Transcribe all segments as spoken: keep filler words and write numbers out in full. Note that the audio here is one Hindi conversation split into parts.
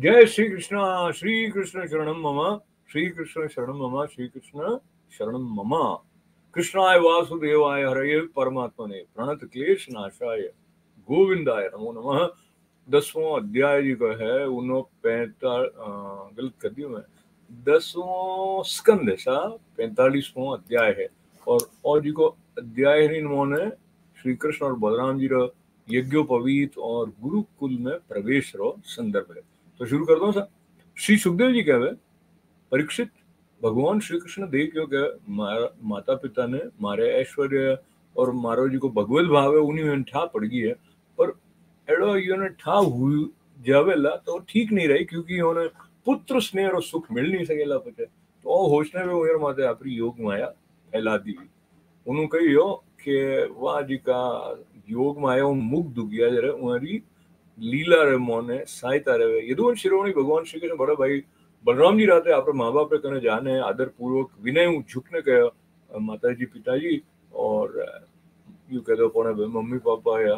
जय श्री कृष्ण। श्री कृष्ण शरणम मम, श्री कृष्ण शरणम मम, श्री कृष्ण शरणम मम। कृष्णाय वासुदेवाय हरये परमात्मने प्रणत क्लेश नाशाय गोविंदाय नमो नमः। दसवां अध्याय जी का है उन्नो पैंताल गलत कर दिया मैं, दसवां स्कंद ऐसा पैंतालीसवां अध्याय है। और और जी को अध्याय ही इन्होंने श्री कृष्ण और बलराम जी रो यज्ञोपवीत और गुरुकुल में प्रवेश रो संदर्भ है। तो शुरू कर दो सर। श्री सुखदेव जी कहवे, परीक्षित, भगवान श्री कृष्ण देखियो के माता पिता ने मारे ऐश्वर्य और मारो जी को भगवत भाव है उन्हीं में ठा पड़ गई है, पर एड़ो योने ठा हुई जावेला तो ठीक नहीं रही, क्योंकि योने पुत्र स्नेह और सुख मिल नहीं सकेला पचे। तो ओ होशने में उयर माते आपरी योग माया फैला दी। उन्होंने कहियो के वाह जी का योग माया मुग्ध गया जरे उहरी लीला रे मोने सहायता रहे। यदुवंश शिरोमणि भगवान श्री कृष्ण बड़ा भाई बलराम जी रहते आप माँ बाप कने जाने आदर पूर्वक विनय झुकने के माता जी पिताजी और यू कह दो पौने मम्मी पापा या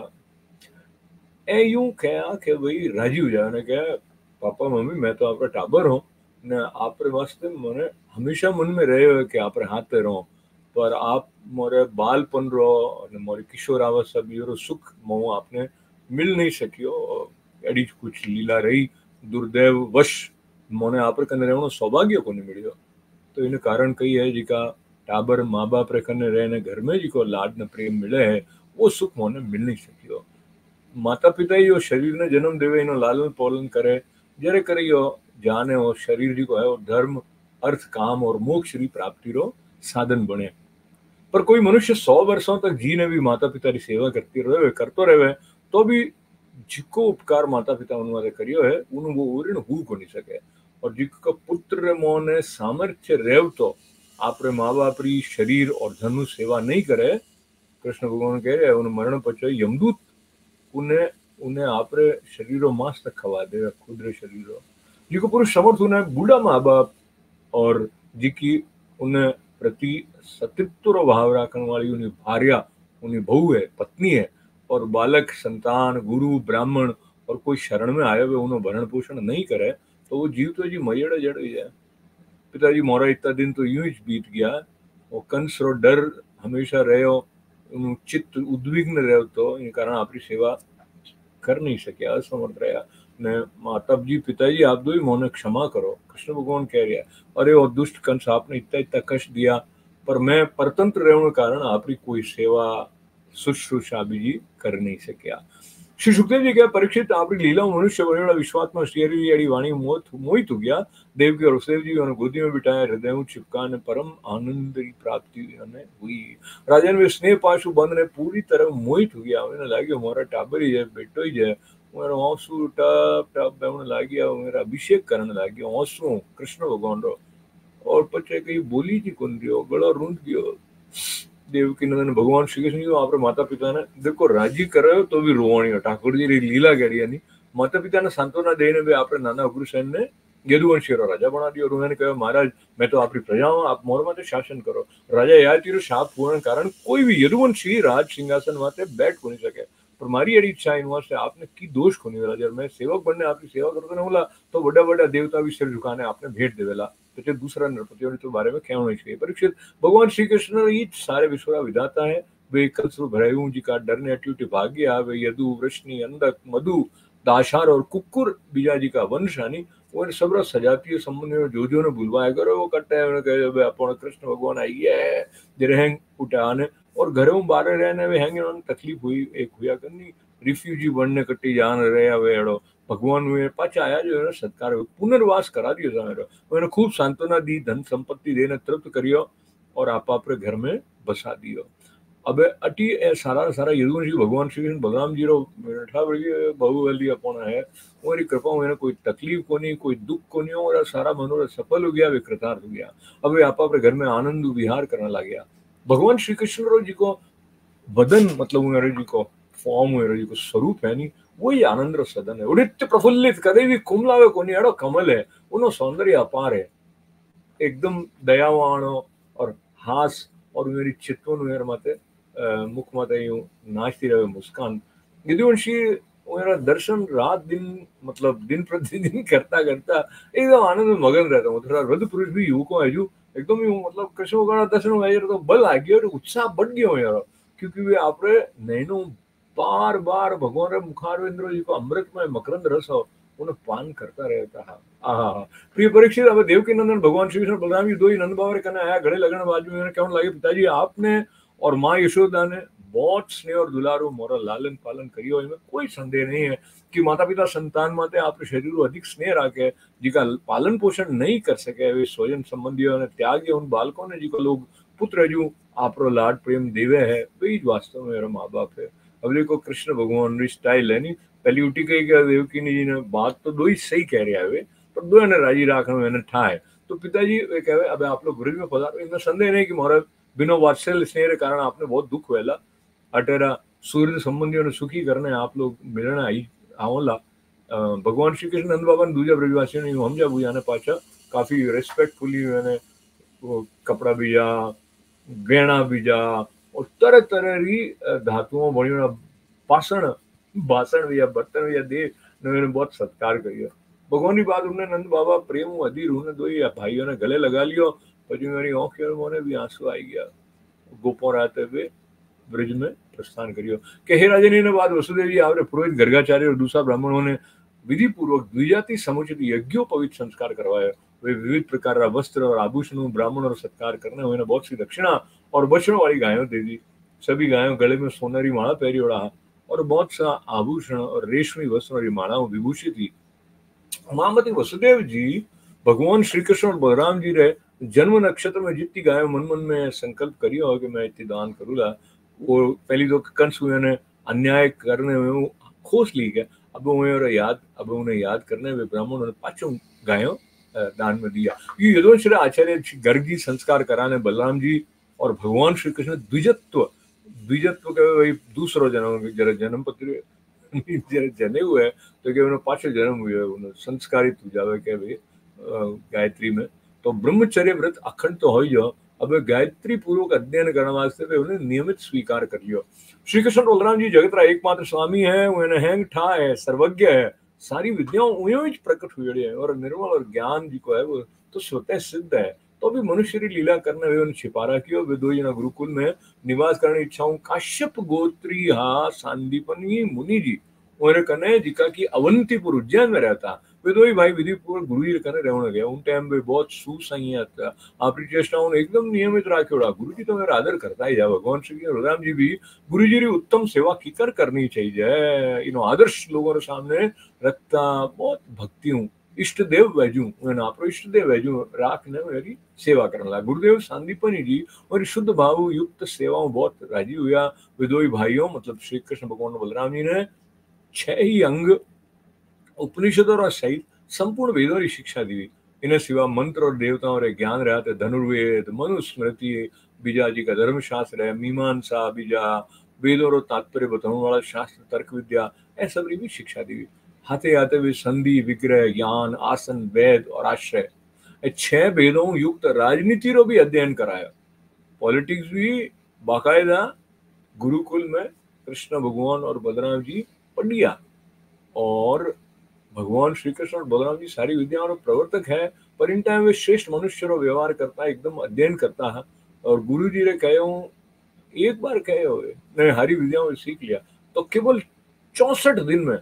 ए यूं कहा कि भाई राजी हो जाए ने कहा पापा मम्मी मैं तो आपका टाबर हूँ ने आप वास्ते मैंने हमेशा मन में रहे हो कि आप हाथ रहो, पर आप मोरे बालपन रो और मोरे किशोरावस्था भी रो सुख मो आपने मिल नहीं सकियो। एडी कुछ लीला रही दुर्दैव वश मोने आप कने रहनो सौभाग्य को नहीं मिलियो। तो इन कारण कई है जिका टाबर माँ बाप रे कने रहने घर में जिको लाड न प्रेम मिले है वो सुख मोने मिल नहीं सकियो। माता पिता ही शरीर ने जन्म देवे इनो लालन पालन करे जरे करे यो जाने और शरीर जी को है और धर्म अर्थ काम और मोक्ष री प्राप्ति रो साधन बने। पर कोई मनुष्य सौ वर्षों तक जीने भी माता पिता की सेवा करती रहे करतो रहे तो भी जिको उपकार माता पिता उन्होंने करियो है उन वो ऋण हु को नहीं सके। और जिको पुत्र मोने सामर्थ्य रेव तो आपरे माँ बाप री शरीर और धनु सेवा नहीं करे, कृष्ण भगवान कह रहे उन मरण पचे यमदूत उन्हें उन्हें आपरे शरीरों मांस तक खवा देगा खुद रे शरीरों। जिको पुरुष समर्थ उन्हें बूढ़ा माँ बाप और जिकी उन्हें प्रति सतित्व भाव रखने वाली उन्हें भार्या उन्हें बहू है पत्नी है और बालक संतान गुरु ब्राह्मण और कोई शरण में आए हुए उन्हें भरण पोषण नहीं करे तो वो जीव तो जी मयड़ जड़ जाए। पिताजी मोरा इतना दिन तो यूं ही बीत गया वो कंस रो डर हमेशा रहो चित्त उद्विग्न रहो तो इन कारण आपकी सेवा कर नहीं सके असमर्थ रहा ने माता जी पिताजी आप दो ही मोने क्षमा करो। कृष्ण भगवान कह रहा है अरे वो दुष्ट कंस आपने इतना इतना कष्ट दिया पर मैं परतंत्र रहने के कारण आपकी कोई सेवा शुश्रूषा भी जी कर नहीं सकिया। श्री सुखदेव जी क्या परीक्षित आपकी लीला मनुष्य बनेड़ा विश्वात्मा श्री अड़ी वाणी मोहित मोहित हो गया। देव की और वसुदेव जी उन्होंने गोदी में बिठाया हृदय चिपका ने परम आनंद की प्राप्ति हुई। राजन में स्नेह पाशु बंद ने पूरी तरह मोहित हो गया। उन्हें लगे मोरा टाबर ही है बेटो ही है मेरा आंसू टप टप उन्हें लगे मेरा अभिषेक करने लगे आंसू कृष्ण भगवान रो और पचे कहीं बोली जी कौन दियो गला रूंध गयो। देवकी नंदन भगवान श्री कृष्ण जी आप माता पिता ने देखो राजी करे तो भी रोवाणी ठाकुर जी री लीला करी नहीं माता पिता ने सांत्वना देने भी आपने नाना अग्रसेन ने यदुवंशी रो राजा बना दियो और उन्होंने कहा महाराज मैं तो आपकी प्रजा हूं आप मोर माते शासन करो। राजा याद तीरो शाप पूर्ण कारण कोई भी यदुवंशी राज सिंहासन माते बैठ को नहीं सके पर मारी एडी इच्छा इन से आपने की दोष को नहीं राजा मैं सेवक बनने आपकी सेवा करते ना बोला तो बड़ा बड़ा देवता भी सिर झुकाने आपने भेंट देवेला तो दूसरा नृपतियों तो बारे में कहना ही चाहिए। परीक्षित भगवान श्री कृष्ण ये सारे विश्व विधाता है वे कल्सु भरायु जी का डरने अट्यूटी भाग्य वे यदु वृष्णि अंधक मधु दाशार और कुकुर बीजा जी का वंशानी वो सब सजातीय संबंध में जो जो ने बुलवाया करो वो कट्टे कहे अपन कृष्ण भगवान आइए जरेंग उठाने और घरों बाहर रहने वे हैंगे तकलीफ हुई एक हुआ करनी रिफ्यूजी बनने कट्टी जान रहे वे एड़ो भगवान में पाचा आया जो है सत्कार पुनर्वास करा दियो मेरे मैंने खूब सांत्वना दी धन संपत्ति देने तृप्त करियो और आप अपने घर में बसा दियो। अब अटी ए सारा सारा यदुवंशी भगवान श्री कृष्ण बलराम जी रो बैठा बहुबली अपन है और कृपा मैंने कोई तकलीफ को नहीं कोई दुख को नहीं और सारा मनोरथ सफल हो गया वे कृतार्थ हो गया। अब आप अपने घर में आनंद विहार करने लग गया। भगवान श्री कृष्ण रो जी को बदन मतलब मेरे जी को फॉर्म मेरे जी को स्वरूप है नहीं वही आनंद रो सदन है उड़ित प्रफुल्लित कदे भी कुमलावे को नहीं एड़ो कमल है उनो सौंदर्य अपार है एकदम दयावान और हास और मेरी चित्तों मेरे माते मुख माते यूं नाचती रहे मुस्कान। यदुवंशी वो मेरा दर्शन रात दिन मतलब दिन प्रतिदिन करता करता एकदम आनंद में मगन रहता हूँ। थोड़ा वृद्ध पुरुष भी युवकों है जो एकदम ही मतलब कृष्ण भगवान दर्शन हो गया तो बल आ गया और उत्साह बढ़ गया यार, क्योंकि वे आपरे नैनो बार बार भगवान मुखारविंद्र जी को अमृतमय मकरंद रस हो उन्हें पान करता रहता है। आहा प्रिय परीक्षित, अब देवकी नंदन भगवान श्री कृष्ण बलराम जी दो ही नंद बाबा कने आया गले लगने बाजू में कहने लगे पिताजी आपने और माँ यशोदा ने बहुत स्नेह और दुलारो मोरा लालन पालन करियो, इनमें कोई संदेह नहीं है कि माता पिता संतान माते आपके शरीर अधिक स्नेह राखे, जिका पालन पोषण नहीं कर सके वे स्वजन संबंधियों ने त्याग उन बालकों ने जिको लोग पुत्र जू आपरो लाड प्रेम देवे है वही वास्तव में मेरा माँ बाप है। अब देखो कृष्ण भगवान स्टाइल है नहीं पहली उठी कही क्या देवकी जी ने बात तो दो ही सही कह रहे हैं पर दो ने राजी राखने मैंने ठाए तो पिताजी वे कहे अब आप लोग ब्रिज में पधारो, इनमें संदेह नहीं कि मोरा बिना वात्सल्य स्नेह के कारण आपने बहुत दुख वेला अटेरा सूर्य संबंधियों ने सुखी करने आप लोग मिलने आई आवला। भगवान श्री कृष्ण नंद बाबा ने दूजा ब्रजवासियों ने समझा बुझा ने पाछा काफी रेस्पेक्टफुली मैंने वो कपड़ा बीजा गहना बीजा और तरह तरह री धातुओं बणियों पाषण भाषण भी बर्तन भी दे ने बहुत सत्कार करियो। भगवान की बात उन्हें नंद बाबा प्रेम अधीर उन्हें दो भाइयों ने गले लगा लियो पची मेरी आंखों मोने भी आंसू आई गया। गोपों रहते हुए ब्रिज में प्रस्थान करियो के हे राजनी ने बाद वसुदेव जी आवरे पुरोहित गर्गाचार्य और दूसरा ब्राह्मणों ने विधि पूर्वक द्विजाति समुचित यज्ञों पवित्र संस्कार करवाया। वे विविध प्रकार का वस्त्र और आभूषणों ब्राह्मण और सत्कार करने हुए बहुत सी दक्षिणा और बछड़ों वाली गायों दे दी। सभी गायों गले में सोनेरी माला पहरी ओढ़ा और बहुत सा आभूषण और रेशमी वस्त्रों की मालाओं विभूषित थी। महामती वसुदेव जी भगवान श्री कृष्ण और बलराम जी रे जन्म नक्षत्र में जितनी गायों मन मन में संकल्प करियो हो कि मैं इतनी दान करूंगा, वो पहली तो कंस हुए ने अन्याय करने में खोस ली गया, अब उन्हें याद अब उन्हें याद करने वे ब्राह्मणों ने पांचों गायों दान में दिया। ये यदुवंश आचार्य गर्गी संस्कार कराने बलराम जी और भगवान श्री कृष्ण द्विजत्व द्विजत्व के वही दूसरो जन्म जरा जन्म पत्र जरा जने हुए तो के उन्हें पांचों जन्म हुए उन्हें संस्कारित हो जावे के भाई गायत्री में तो ब्रह्मचर्य व्रत अखंड तो हो जो अब गायत्री पूर्वक अध्ययन करने वास्ते वे उन्हें नियमित स्वीकार कर लियो। श्री कृष्ण बलराम जी जगत रा एकमात्र स्वामी है, उन्हें हैंग ठा है, सर्वज्ञ है, सारी विद्याओं उन्हें ही प्रकट हुई है और निर्मल और ज्ञान जी को है वो तो स्वतः सिद्ध है। तो भी मनुष्य की लीला करने वे उन्हें छिपारा कियो। वे दो जना गुरुकुल में निवास करने इच्छाऊं काश्यप गोत्री हा सांदीपनी मुनि जी उन्हें कने जिका की अवंतीपुर उज्जैन में रहता वे दो ही भाई विधि पूर्वक गुरु जी कने रहने गया। उन टाइम पे बहुत सुसंयत था, आपकी चेष्टाओं ने एकदम नियमित राख्योड़ा। गुरु जी तो मेरा आदर करता ही जा। भगवान श्री बलराम जी भी गुरु जी की उत्तम सेवा कीकर करनी चाहिए। इन आदर्श लोगों के सामने रखता बहुत भक्ति हूँ इष्ट देव वैजू आप इष्ट देव वैजू राखने मेरी सेवा करने लगा। गुरुदेव सांदीपनी जी और शुद्ध भाव युक्त सेवाओं बहुत राजी हुआ। वे दो ही भाइयों मतलब श्री कृष्ण भगवान बलराम जी ने छह ही अंग उपनिषदों और सहित संपूर्ण वेदों की शिक्षा दी। इन्हें सिवा मंत्र और देवताओं रे ज्ञान रहा थे धनुर्वेद मनुस्मृति बीजा जी का धर्मशास्त्र है, मीमांसा बीजा वेदों और तात्पर्य बताने वाला शास्त्र तर्क विद्या ऐसा भी शिक्षा दी। हाथे आते हुए संधि विग्रह ज्ञान आसन वेद और आश्रय छह वेदों युक्त राजनीति रो भी अध्ययन कराया। पॉलिटिक्स भी बाकायदा गुरुकुल में कृष्ण भगवान और बलराम जी पढ़िया। और भगवान श्री कृष्ण और बलराम जी सारी विद्याओं और प्रवर्तक है पर इन टाइम वे श्रेष्ठ मनुष्य रो व्यवहार करता है एकदम अध्ययन करता है। और गुरु जी ने कहे एक बार कहे हुए ने हरी विद्याओं में सीख लिया तो केवल चौसठ दिन में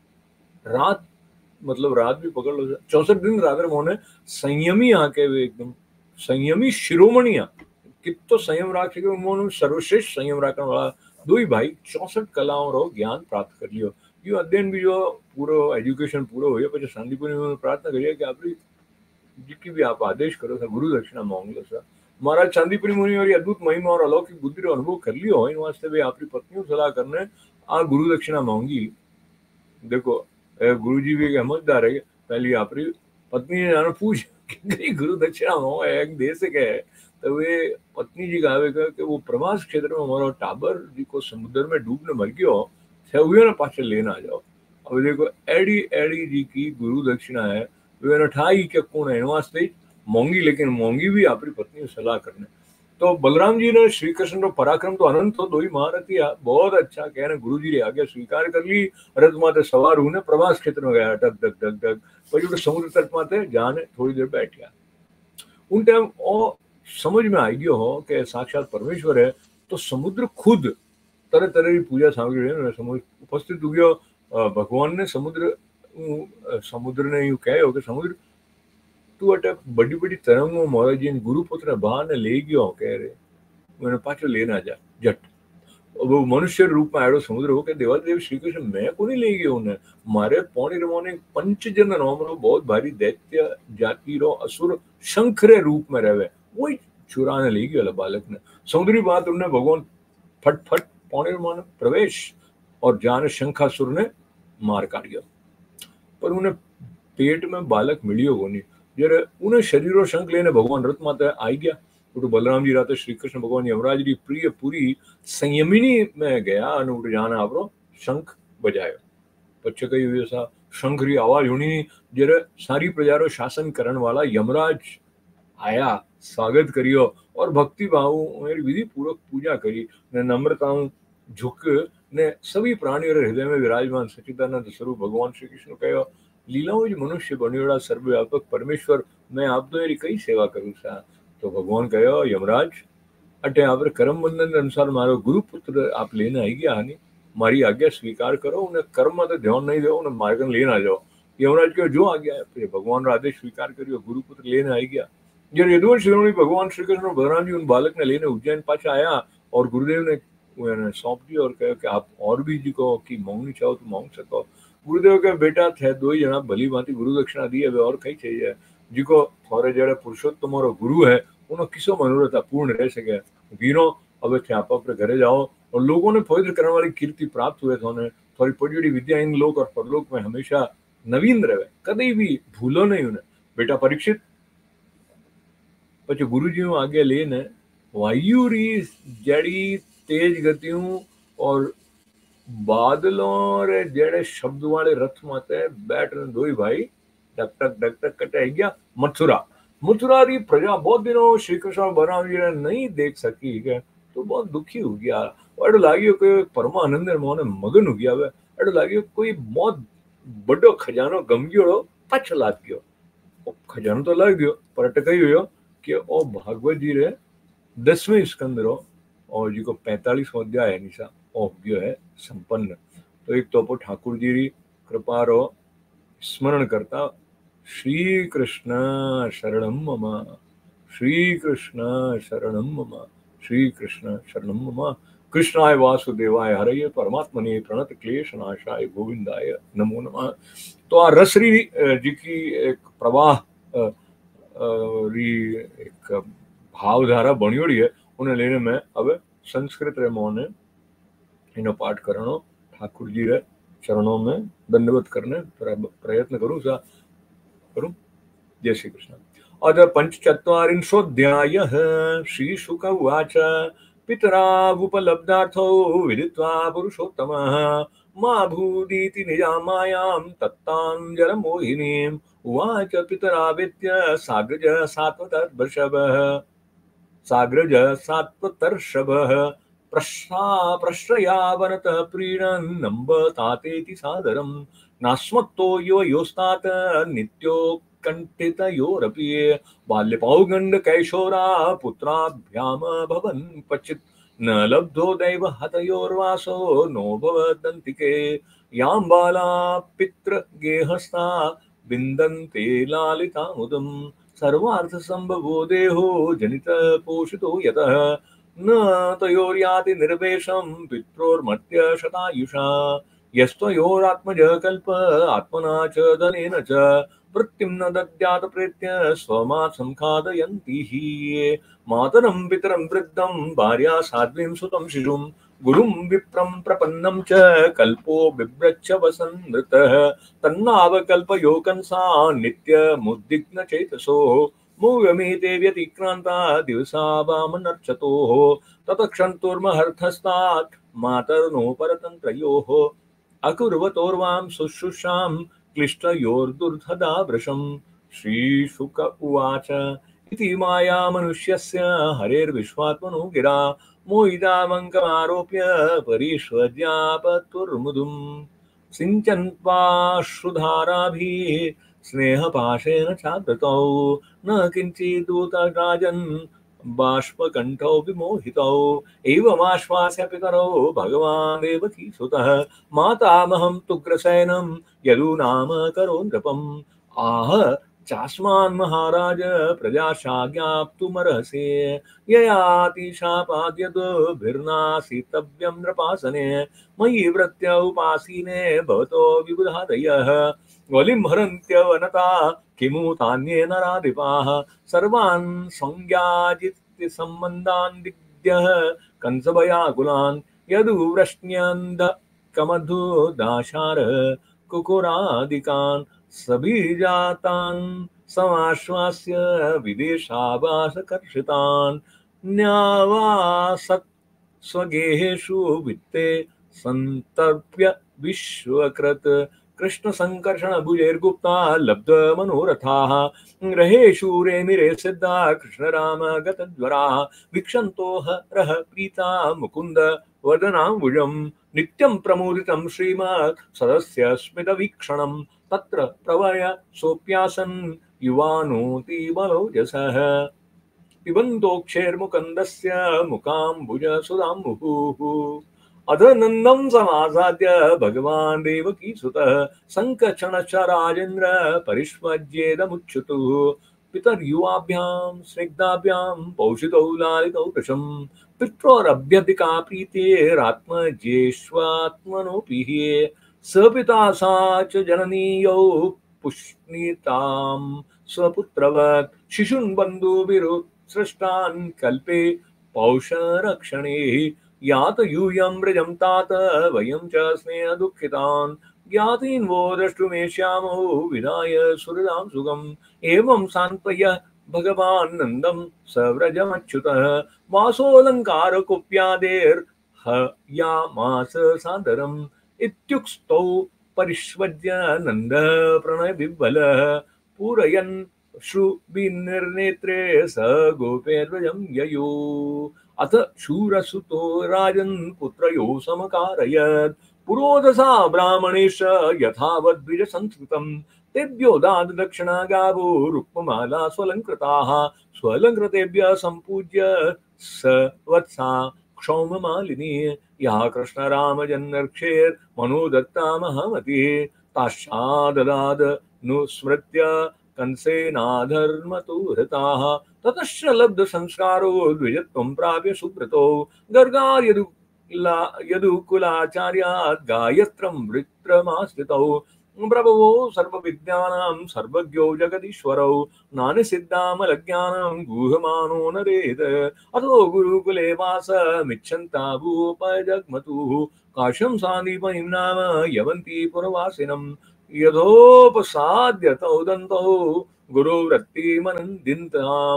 रात मतलब रात भी पकड़ लो चौसठ दिन रात मोने संयमी आके वे एकदम संयमी शिरोमणिया कितो संयम राख सके उन्होंने सर्वश्रेष्ठ संयम रखने वाला दो ही भाई चौसठ कलाओं रो ज्ञान प्राप्त कर लियो। यो अध्ययन भी जो पूरा एजुकेशन पूरा हो પછી શાંતિપૂર્ણ में प्रार्थना करिए कि आपकी जिसकी भी आप आदेश करो सा गुरु दक्षिणा मांग लो सा। महाराज शांतिपुरी मुनि और अद्भुत महिमा और अलौकिक बुद्धि रो अनुभव कर लियो इन वास्ते भी आपकी पत्नियों सलाह करने आ गुरु दक्षिणा मांगी। देखो गुरु जी भी समझदार है पहली आपकी पत्नी ने पूछ गुरु दक्षिणा मांगो एक दे सके तो वे पत्नी जी कहे कि वो प्रवास क्षेत्र में हमारा टाबर जी को समुद्र में डूबने मर गयो हुए ना पाछे लेना आ जाओ। अब देखो एडी एडी जी की गुरु दक्षिणा है वे ठाई के कौन है वास्ते मोंगी लेकिन मोंगी भी आपकी पत्नी सलाह करने तो बलराम जी ने श्री कृष्ण रो पराक्रम तो अनंत तो दो ही महारथी आ, बहुत अच्छा कह रहे गुरु जी रे आज्ञा स्वीकार कर ली, रथ माते सवार होने प्रवास क्षेत्र में गया, डग डग डग डग પછી समुद्र तट माते जाने थोड़ी देर बैठ गया। उन टाइम और समझ में आई गयो हो कि साक्षात परमेश्वर है, तो समुद्र खुद तरह तरह की पूजा सामग्री है समुद्र उपस्थित हो गयो। भगवान ने समुद्र समुद्र ने यूं कहो कि समुद्र तू अटे बड़ी बड़ी तरंगों महाराज जी गुरुपुत्र बहार ने ले गयो कह रहे मैंने पाछो लेना जा जट वो मनुष्य रूप में आयो समुद्र हो के देवादेव श्री कृष्ण मैं को नहीं ले गयो उन्हें मारे पौनी रमोने पंचजन नाम रो बहुत भारी दैत्य जाति रो असुर शंखरे रूप में रहे वही चुराने ले गयो बालक ने। समुद्री बात उन्हें भगवान फट फट पौने रमोने प्रवेश और जाने शंखासुर ने मार काटियो, पर उन्हें पेट में बालक मिलियो को नहीं। जरे उन्हें शरीरों शंख लेने भगवान रथ माता आई गया तो बलराम जी राते श्री कृष्ण भगवान यमराज जी प्रिय पूरी संयमिनी में गया और उठ जाना आपरो शंख बजायो। पछे कई हुए सा शंख री आवाज हुनी जरे सारी प्रजा रो शासन करण वाला यमराज आया, स्वागत करियो और भक्ति भाव मेरी विधि पूर्वक पूजा करी ने नम्रताओं झुक ने सभी प्राणियों हृदय में विराजमान सच्चिदानंद स्वरूप भगवान श्री कृष्ण कहो लीलाओं जी मनुष्य बनियोड़ा सर्वव्यापक परमेश्वर मैं आप तो मेरी कई सेवा करूं सा। तो भगवान कहो यमराज अटे आप कर्म बंधन के अनुसार मारो गुरुपुत्र आप लेने आई गया हानि मारी आज्ञा स्वीकार करो उन्हें कर्म में तो ध्यान नहीं दो उन्हें मार्ग लेना जाओ। यमराज कहो जो आ गया है भगवान आदेश स्वीकार करियो गुरुपुत्र लेने आई गया। जब यदुवंश शिरोमणि भगवान श्री कृष्ण और बलराम जी उन बालक ने लेने उज्जैन पाछा आया और गुरुदेव ने सौंप दिया और कहा कि आप और भी जी को की मांगनी चाहो तो मांग सको। गुरुदेव के बेटा थे दो ही जना भली भांति गुरु दक्षिणा दी है और कई चाहिए जिको थोड़े जड़े पुरुषोत्तम और गुरु है उन्होंने किसो मनोरथ पूर्ण रह सके। वीरों अब थे आप अपने घरे जाओ और लोगों ने पवित्र करने वाली कीर्ति प्राप्त हुए थे थोड़ी पड़ी बड़ी विद्या इन लोक और परलोक में हमेशा नवीन रहे कभी भी भूलो नहीं उन्हें। बेटा परीक्षित પછી ગુરુજીઓ આગે લઈને વાયુરી જડી તેજ ગતિયું और बादलों रे जड़े शब्द वाले रथ माते बैठ दो ही भाई डक टक डक टक कटे गया मथुरा। मथुरा री प्रजा बहुत दिनों श्री कृष्ण बलराम जी ने नहीं देख सकी है तो बहुत दुखी हो गया और लागियो कि परमानंद मोने मगन हो गया एडो लागियो कोई बहुत बड़ो खजानो गम गयो पछ लाग गयो। खजानो तो लग गयो पर अटकाई हुयो कि ओ भागवत जी रे दसवें स्कंद रो और जी को पैंतालीसवां अध्याय है निशा ओ गयो है संपन्न। तो एक तो ठाकुर जी री कृपा रो स्मरण करता श्री कृष्ण शरणम मम श्री कृष्ण शरणम मम श्री कृष्ण शरणम मम कृष्णाय वासुदेवाय हरये परमात्मने प्रणत क्लेश नाशाय गोविंदाय नमो नमः। तो आ रसरी जी की एक प्रवाह री एक भावधारा बनियोड़ी है उन्हें लेने में अब संस्कृत रे मोने इनो पाठ करनो ठाकुर जी रे चरणों में दंडवत करने प्रयत्न करूं सा करूं। जय श्री कृष्ण। अद पंचचत्वारिंशोऽध्यायः श्री शुक उवाच पितरावुपलब्धार्थो विदित्वा पुरुषोत्तमः मा भूदीति निजामायां तत्ताञ्जलमोहिनीम् उवाच पितरावेत्य साग्रज सात्वतर्षभः साग्रज सात्वतर्षभः प्रश्ना प्रश्रयावनतः प्रीणन् नम्बतातेति सादरम् नास्मत्तो यो योस्तात् नित्यो कंठितयोरपि बाल्यपौगण्ड कैशोरा पुत्राभ्याम भवन् क्वचित् न लब्धो दैव हतयोर्वासो नो भवदन्तिके यां बाला पितृगेहस्था विन्दन्ते लालितामुदम् सर्वार्थ संभवो देहो जनित पोषितो यतः न तयोर्याति निर्वेशं पित्रोर्मर्त्य शतायुषा यस्त्वयोरात्मज कल्प आत्मना च धनेन च वृत्तिं न दद्यात प्रेत्य स्वमात् संखादयन्ति हि मातरं पितरं वृद्धं भार्या साध्वीं सुतं शिशुं गुरुं विप्रं प्रपन्नं च कल्पो बिभ्रच्छ वसन्मृतः तन्नावकल्पयो कंसा नित्यमुद्विग्न चेतसो मोहमेते व्यतिक्रान्ता दिवसा वामनर्चतोः ततक्षन्तुर्महर्थस्तात् मातर्नो परतन्त्रयोः अकुर्वतोर्वां शुश्रूषां क्लिष्टयोर्दुर्धदा वृशम्। श्रीशुक उवाच इति माया मनुष्यस्य हरेर्विश्वात्मनो गिरा मोहितामङ्कमारोप्य परीष्वज्यापतुर्मुदुम् सिञ्चन्त्वाश्रुधाराभिः स्नेहपाशेन चादृतौ न किञ्चिदूत राजन् बाष्पकण्ठौ विमोहितौ एवमाश्वास्य पितरौ भगवान् देवकीसुतः मातामहं तुग्रसेनं यदूनाम करो नृपम् आह चास्मान् महाराज प्रजाशाज्ञाप्तुमर्हसि ययातिशापाद्यद्भिर्नासीतव्यं नृपासने मयि वृत्य उपासीने भवतो विबुधादयः वलिं हरन्त्यवनता किमु तान्ये नराधिपाः सर्वान् संज्ञाजित्य सम्बन्धान् दिग्द्यः कंसभयाकुलान् यदुवृष्ण्यन्ध कमधु दाशार कुकुरादिकान् सभिजातान् समाश्वास्य विदेशावासकर्षितान् न्यावासत् स्वगेहेषु वित्ते सन्तर्प्य विश्वकृत कृष्ण संकर्षण भुजैर्गुप्ता लब्ध मनोरथाः रहे शूरे मिरे सिद्धा कृष्ण राम गतज्वराः वीक्षन्तो हरः प्रीता मुकुन्द वदनाम्बुजम् नित्यं प्रमुदितं श्रीमत् सदस्य स्मितवीक्षणं तत्र प्रवय सोऽप्यासन् युवानोति बलोजसः पिबन्तोक्षैर्मुकन्दस्य मुकाम्बुज सुधाम्बुः अधनन्दं समासाद्य भगवान् देवकीसुतः सङ्कचनश्च राजेन्द्र परिष्वज्येदमुच्युतुः पितर्युवाभ्यां स्निग्धाभ्यां पौषितौ लालितौ कृशम् पित्रोरभ्यधिका प्रीतेरात्मजेष्वात्मनोऽपि स पिता सा च जननीयौ पुष्णीतां स्वपुत्रवत् शिशून् बन्धुभिरुत्सृष्टान् कल्पे पौषरक्षणे यात यूयं व्रजं तात वयं च स्नेह दुःखितान् ज्ञातीन् वो द्रष्टुमेष्यामो विनाय सुहृदां सुगम् एवं सान्त्वय भगवान् नन्दं सव्रजमच्युतः वासोऽलङ्कार कुप्यादेर्हयामास सादरम् इत्युक्तौ परिष्वज्य नन्द प्रणय विह्वलः पूरयन् श्रुभिर्नेत्रे स गोपेर्व्रजं ययो अथ शूरसुतो राजन् पुत्रयो समकारयत् पुरोदसा ब्राह्मणेश यथावद्विज संस्कृतम् तेभ्यो दाद दक्षिणा गावो रुक्ममाला स्वलङ्कृताः स्वलङ्कृतेभ्यः सम्पूज्य स वत्सा क्षौममालिनी या कृष्ण राम जन्नर्क्षेर् मनोदत्ता महामतिः ताश्चाददाद नुस्मृत्य कंसेनाधर्मतो हृताः ततश्च लब्ध संस्कारो द्विजत्वं प्राप्य सुब्रतो गर्गार् यदु यदुकुलाचार्यात् गायत्रं वृत्रमाश्रितौ प्रभवो सर्वविद्यानां सर्वज्ञो जगदीश्वरौ नानसिद्धामलज्ञानं गुहमानो नरेत अतो गुरुकुले वासमिच्छन्ता भूपजग्मतुः काश्यं सान्दीपनिं नाम यवन्ती पुरवासिनं यथोपसाद्य तौ दन्तौ गुरुवृत्तिमनन्दिन्तां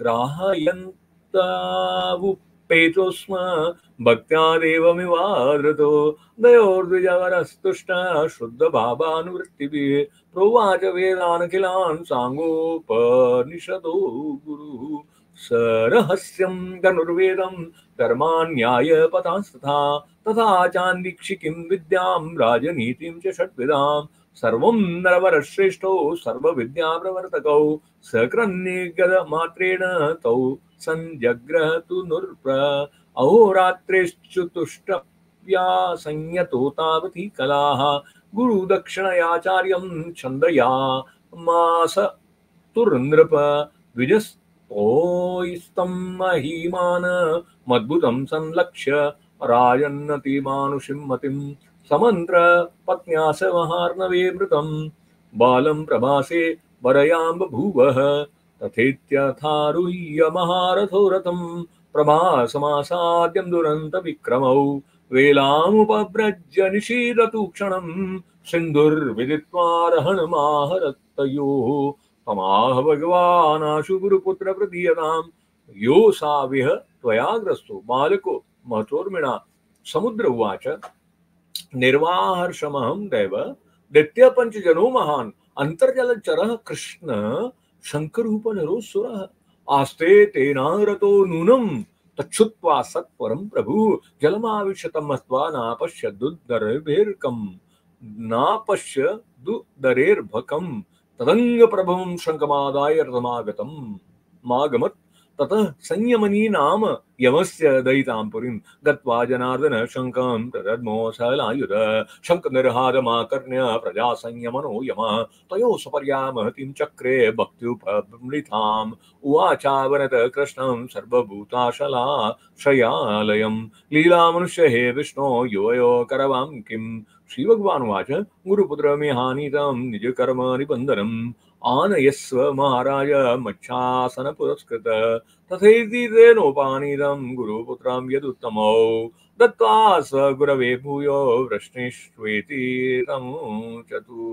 ग्राहयन्तावुपेतो स्म भक्त्या देवमिवादृतो दयोर्द्विजवरस्तुष्टः शुद्धभावानुवृत्तिभिः प्रोवाच वेदानखिलान् साङ्गोपनिषदो गुरुः स रहस्यं धनुर्वेदं धर्मान्यायपथांस्तथा तथा चान्दीक्षिकीं विद्यां राजनीतिं च षड्विधां सर्वं नरवरश्रेष्ठौ सर्वविद्याप्रवर्तकौ सकृन्निगतमात्रेण तौ संजग्रहतु नृप अहोरात्रेश्चतुष्टप्या संयतो तावती कलाः गुरुदक्षिणयाचार्यं छन्दयामास तुर्नृप द्विजस्तोस्तं महीमान मद्भुतं संलक्ष्य राजन्नतिमानुषीं मतिं समन्त्र पत्न्या स महार्णवे मृतं बालं प्रभासे वरयां बभूवः तथेत्यथारुह्य महारथो रथं प्रभासमासाद्यं दुरन्तविक्रमौ वेलामुपव्रज्य निशीदतु क्षणं सिन्धुर्विदित्वा रहणमाहरत्तयोः तमाह भगवानाशु गुरुपुत्र प्रदीयतां यो साविह त्वयाग्रस्तो बालको महतोर्मिणा समुद्र उवाच निर्वाहर्षमहं दैव दैत्यपञ्चजनो महान् अन्तर्जलचरः कृष्ण शङ्करूपनरोऽसुरः आस्ते तेनारतो नूनम तच्छुत्वा सत्परम प्रभु जलमाविशतम मत्वा नापश्यदुदरेर्भकम नापश्यदुदरेर्भकम तदंग प्रभवं शंकमादाय रथमागतम मागमत् ततः संयमनी नाम यमस्य दयितां पुरीं गत्वा जनार्दन शङ्कं प्रदद्मोऽसलायुध शङ्खनिर्हारमाकर्ण्य प्रजा संयमनो यमः तयोः सपर्यामहतीं चक्रे भक्त्युपमृताम् उवाचावनत कृष्णं सर्वभूताशलाशयालयं लीलामनुष्य हे विष्णो युवयो करवां किम् श्रीभगवानुवाच गुरुपुत्रमिहानीतं निजकर्म निबन्धनम् आनयस्व महाराज मच्छासन पुरस्कृत तथैति तेनोपानीतं गुरुपुत्रं यदुत्तमौ दत्त्वा स गुरवे भूयो वृष्णिष्वेति तं चतु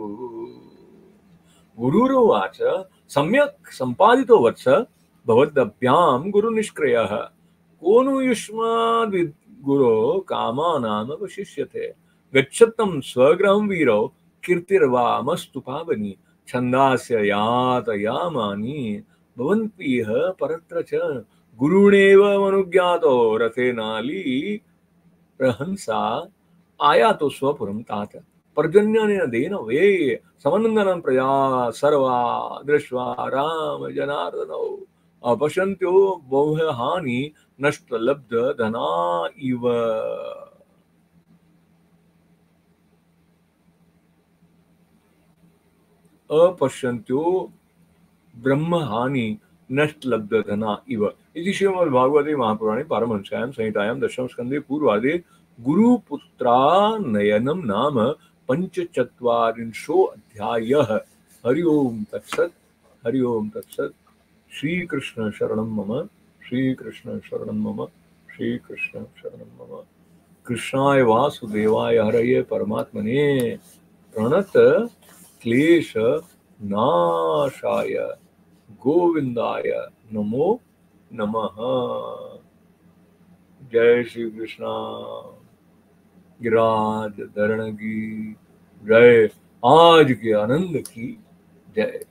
गुरुरुवाच सम्यक् सम्पादितो वत्स भवद्भ्यां गुरुनिष्क्रियः को नु युष्माद्विद्गुरो कामानाम् वशिष्यते गच्छतं स्वगृहं वीरो कीर्तिर्वामस्तु पावनी छन्दास्य यातयामानि भवन्तीह परत्र च गुरुणेव मनुज्ञातो रथेनाली प्रहंसा आयातो स्वपुरं तात पर्जन्यनेन वे समनन्दनं प्रजा सर्वा दृष्ट्वा राम जनार्दनौ अपश्यन्त्यो बहुहानि नष्टलब्ध धना इव अपश्यन्त्यो ब्रह्महानि नष्टलब्धधना इव इति श्रीमद्भागवते महापुराणे पारमहंस्यां संहितायां दशमस्कन्धे पूर्वादे गुरुपुत्रानयनं नाम पञ्चचत्वारिंशो अध्यायः। हरि ओम तत्सत् हरि ओम तत्सत्। श्रीकृष्ण शरणं मम श्रीकृष्ण शरणं मम श्रीकृष्ण शरणं मम। कृष्णाय वासुदेवाय हरये परमात्मने प्रणत क्लेश नाशाय गोविंदाय नमो नमः। जय श्री कृष्णा। गिराज धरण की जय। आज के आनंद की जय।